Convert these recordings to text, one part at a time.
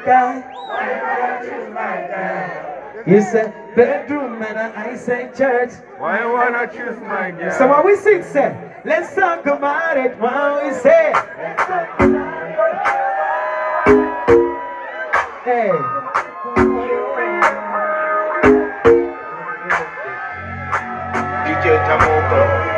guy. Why you wanna choose my girl? You say bedroom and I say church. Why you wanna choose my girl? So what we sing say, let's talk about it. What we say, hey. DJ Jamoko.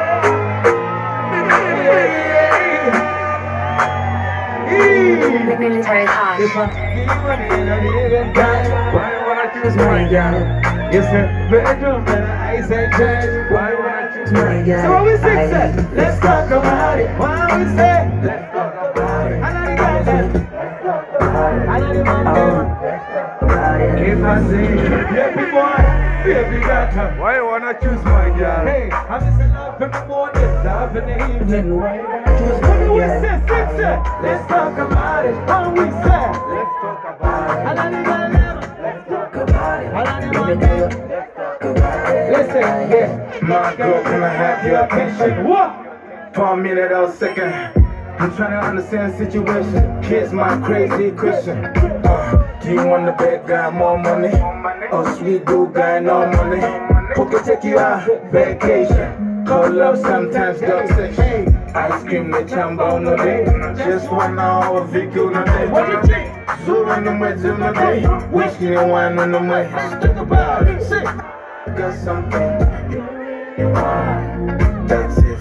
Military harsh. If I give you money and I even die, Why you wanna choose my girl? you say bedroom and I say church. Why you wanna choose my girl? So what we sing say, let's talk about it. What we say, Let's talk about it. I know the guy that, I know the man there. If I say, baby boy, baby girl, Why you wanna choose my girl? hey, I'm missing love in the morning, love in the evening. What do we say, sing say, let's talk about it. What we say, Let's talk about it. I know the guy that, Let's talk about it. I know the man there. Listen, yeah, My girl, can I have your attention? what? For a minute or a second, I'm trying to understand the situation. Here's my crazy question. Do you want the bad guy more money? Or sweet good guy no money? Who can take you out vacation? Call love sometimes dog section. Ice cream the chambo no day. Just 1 hour vehicle no day. What you think? So run the way to no day. Wishing you one on the way. Talk about it, sing. Got something you want. That's it.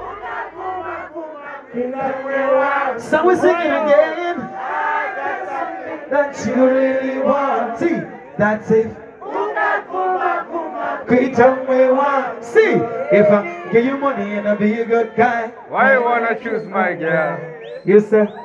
So we're singing again. That you really want. See, that's it. Great time we want. See, if I give you money and I be a good guy. Why you wanna choose my girl? You say,